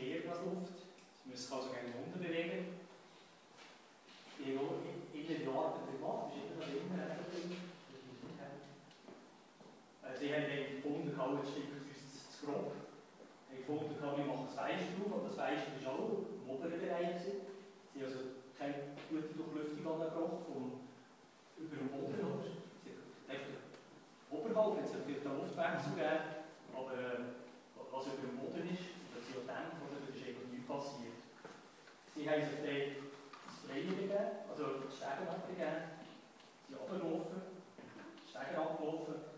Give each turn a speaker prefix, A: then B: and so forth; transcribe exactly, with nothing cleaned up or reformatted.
A: Kehrgasluft. Sie müssen sich also gegen unten bewegen. Die haben innere Arbeit gemacht, das ist immer noch immer ein Ding. Sie haben dann gefunden, das Stück ist zu grob. Sie haben gefunden, wir machen das Fenster auf, aber das Fenster war auch im oberen Bereich. Sie haben also keine gute Durchlüftung angebracht, vom über dem Boden. Sie haben oberhalb, jetzt hat es einen Luftwechsel gegeben, aber äh, was über dem Boden ist, das ist ja dämpft, oder? Das ist eben nichts passiert. Sie haben sich dann das Freie gegeben, also die Stege abgegeben, sie sind runtergelaufen, die Stege abgelaufen.